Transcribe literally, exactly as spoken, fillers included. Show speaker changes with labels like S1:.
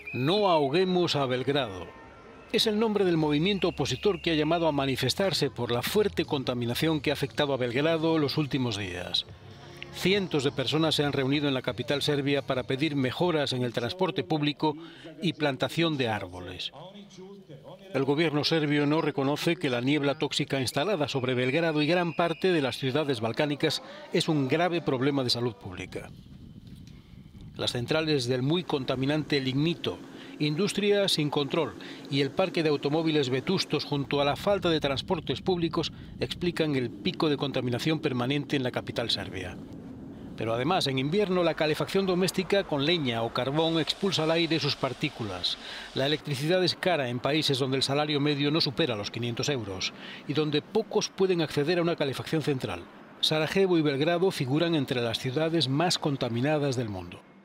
S1: No ahoguemos a Belgrado. Es el nombre del movimiento opositor que ha llamado a manifestarse por la fuerte contaminación que ha afectado a Belgrado los últimos días. Cientos de personas se han reunido en la capital serbia para pedir mejoras en el transporte público y plantación de árboles. El gobierno serbio no reconoce que la niebla tóxica instalada sobre Belgrado y gran parte de las ciudades balcánicas es un grave problema de salud pública. Las centrales del muy contaminante lignito, industria sin control y el parque de automóviles vetustos junto a la falta de transportes públicos explican el pico de contaminación permanente en la capital serbia. Pero además, en invierno, la calefacción doméstica con leña o carbón expulsa al aire sus partículas. La electricidad es cara en países donde el salario medio no supera los quinientos euros y donde pocos pueden acceder a una calefacción central. Sarajevo y Belgrado figuran entre las ciudades más contaminadas del mundo.